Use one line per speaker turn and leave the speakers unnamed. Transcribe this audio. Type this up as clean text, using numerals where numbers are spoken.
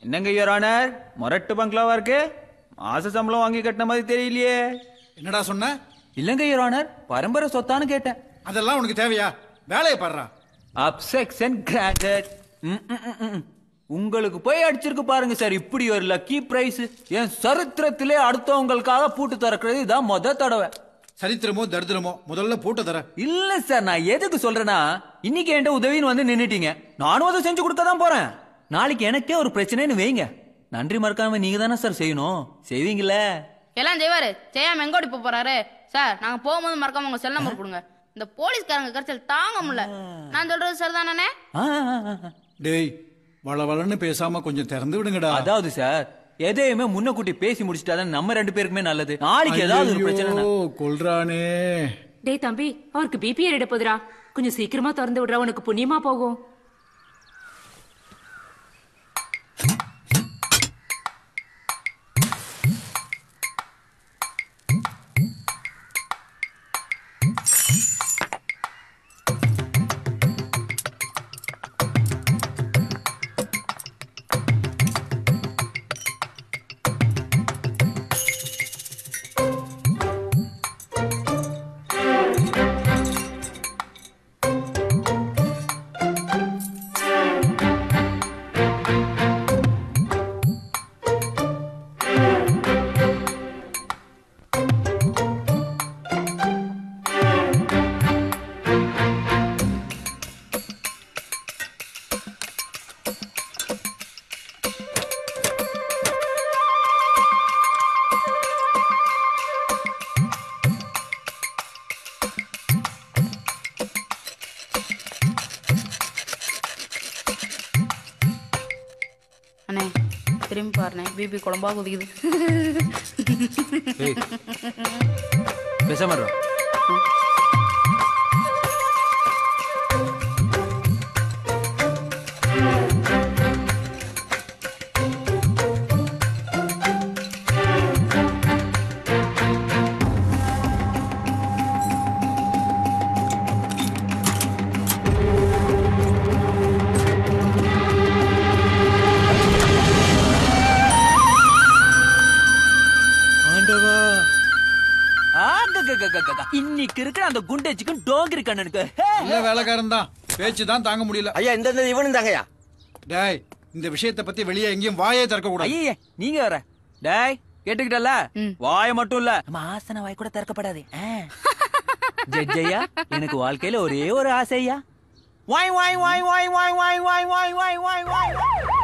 என்னங்க your honour, மொரட்டு பங்களாவா இருக்கு. மாச சம்பளம் வாங்கி கட்டின மாதிரி தெரியலையே.
என்னடா சொன்ன?
இல்லங்க யுவர் ஆனர், பரம்பரை சொத்தான்னு கேட்டேன்.
அதெல்லாம் உனக்கு தேவையா? வேலையை பாடுறா.
Objection granted. உங்களுக்கு போய் அடிச்சிருக்கு பாருங்க சார் இப்படி ஒரு லக்கி பிரைஸ். என் சரித்திரத்திலே அடுத்தவங்களுக்காக பூட்டு திறக்கிறது இதான் முத தடவை.
சரித்திரமோ தரித்திரமோ முதல்ல பூட்ட தர.
இல்ல சார், நான் எதுக்கு சொல்றேன்னா இன்னைக்கு என்கிட்ட உதவின்னு வந்து நின்னுட்டீங்க. நானும் அதை செஞ்சு கொடுக்க தான் போறேன். நாளைக்கு எனக்கே ஒரு பிரச்சனைன்னு வைங்க, நன்றி மறக்காம நீங்க தானே சார் செய்யணும். செய்வீங்கள?
எல்லாம் செய்வாரு. செய்யாம எங்கோடி போறாரு சார்? நாங்க போகும்போது மறக்காம உங்க செல் நம்பர் கொடுங்க. இந்த போலீஸ்காரங்க கரைச்சல் தாங்க முடியல. நான் சொல்றது சரிதானே?
டேய், வளவளன்னு பேசாம கொஞ்சம் திறந்து விடுங்கடா.
அதாவது சார், எதையுமே முன்னக்கூட்டி பேசி முடிச்சிட்டாதான் நம்ம 2 பேருக்குமே நல்லது. நாளைக்கு ஏதாவது ஒரு பிரச்சனை
கொல்றானே.
டேய் தம்பி, அவருக்கு பிபி ஏறிட போதுடா. கொஞ்சம் சீக்கிரமா திறந்து விடுறா, உனக்கு புண்ணியமா போகும்.
அண்ணே திரும்பி பாருண்ணே, பிபி குழம்பா குதிக்குது.
பேசாம இன்னைக்கு இருக்கிற அந்த குண்டேச்சுக்கும் டோங்கிரி கண்ணனுக்கு
இல்ல வேலைக்காரன் தான், பேச்சு தான் தாங்க முடியல.
ஐயா இந்த இவனும் தாங்கய்யா.
டேய், இந்த விஷயத்தை பத்தி வெளியே எங்கேயும் வாயே திறக்க கூடாது.
ஐயே நீங்க வர. டேய் கேட்டுக்கிட்டல, வாய மட்டும் இல்ல நம்ம ஆசன வாய் கூட திறக்கப்படாது. ஜெய்யா, எனக்கு வாழ்க்கையில ஒரே ஒரு ஆசையா, வாய் வாய் வாய் வாய் வாய் வாய் வாய் வாய் வாய் வாய் வாய்.